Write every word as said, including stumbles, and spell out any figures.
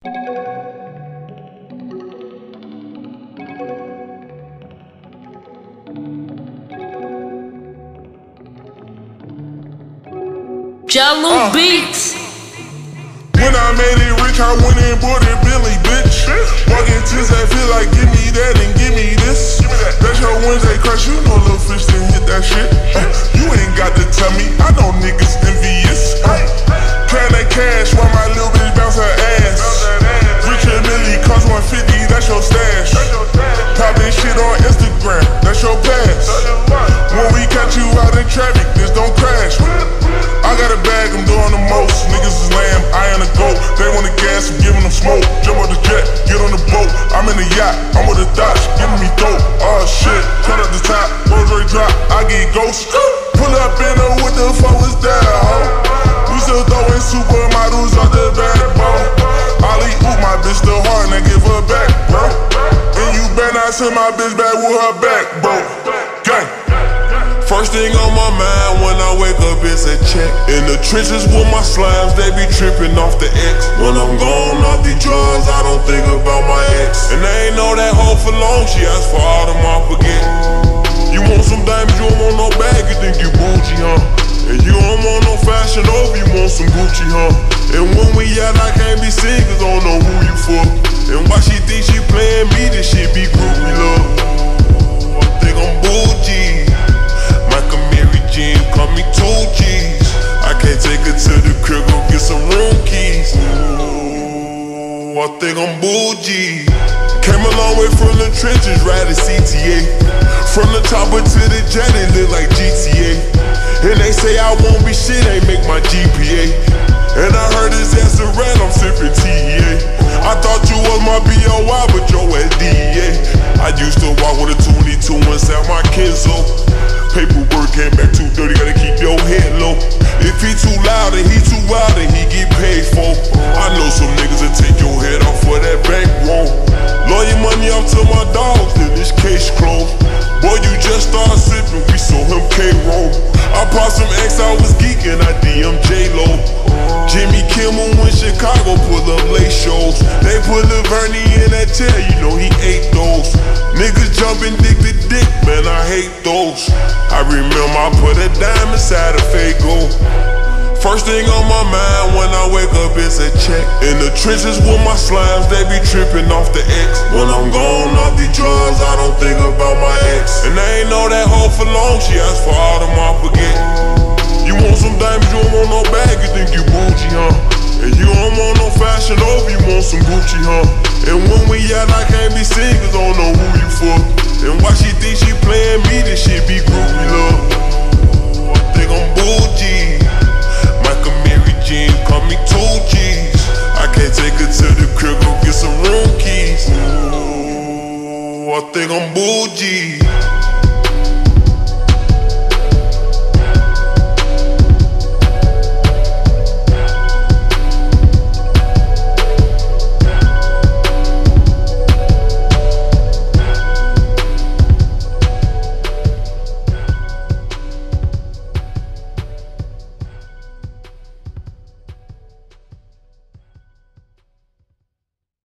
Jello uh. Beats. When I made it rich, I went and bought it Billy, bitch. Walking till I feel like give me that and give me this. That's your Wednesday crush, you know Lil Fish didn't hit that shit. Uh, you ain't got to tell me, I know niggas envious. Uh, can that cash while my little bitch bounce her ass. Rich and Millie cost one fifty, that's your stash. Pop this shit on Instagram, that's your pass. When we catch you out in traffic, this don't crash. I got a bag, I'm doing the most. Niggas is lamb, I am a goat. They want the gas, I'm giving them smoke. Jump on the jet, get on the boat. I'm in the yacht, I'm with the thoughts, giving me dope. Oh shit, cut up the top, Rolls Royce drop, I get ghosts. Pull up in her, what the fuck was that, ho? We still throwing supermodels out the backbone. Ollie oop my bitch still hard and I give her back, bro. And you better not send my bitch back with her back, bro. Gang. First thing on my mind when I wake up is a check. In the trenches with my slimes, they be tripping off the X. When I'm gone off these drugs, I don't think about my ex. And they ain't know that hoe for long, she asked for all them I forget. You want some diamonds, you don't want no bag, you think you bougie, huh? And you don't want no fashion over, you want some Gucci, huh? And when we out, I can't be seen, cause I don't know who you for. And why she think she playing me, this shit be groupie love. I think I'm bougie. Call me two G's. I can't take her to the crib, go get some room keys. Ooh, I think I'm bougie. Came a long way from the trenches, riding C T A. From the chopper to the jet, it look like G T A. And they say I won't be shit, ain't make my G P A. And I heard his ass a rat, I'm sipping T E A. I thought you was my B O Y, but yo at D E A. I used to walk with a twenty-two inside my Kenzo. Paperwork came back too dirty, gotta keep your head low. If he too loud and he too wild, then he get paid for. I know some niggas that take your head off for that bankroll. Lawyer money off to my dogs, then this case closed. Boy, you just started sipping, we saw him K-roll. I popped some X, I was geeking, I D M J-Lo. Jimmy Kimmel in Chicago, pull up late shows. They put Lil Vernie in that chair, you know he ate those. Niggas jumping dick to dick, man, I hate those. I remember I put a dime inside a Faygo. First thing on my mind when I wake up is a check. In the trenches with my slimes, they be tripping off the X. When I'm gone off these drugs, I don't think about my ex. And they ain't know that hoe for long, she asked for all them I forget. You want some diamonds, you don't want no bag, you think you bougie, huh? And you don't want no fashion over, you want some Gucci, huh? And when we out, I can't be seen, cause I don't know who you for. And why she think she playing me, this shit be groupie love. I think I'm bougie. Michael Mary Jean, call me two G's. I can't take her to the crib, go get some room keys. Ooh, I think I'm bougie.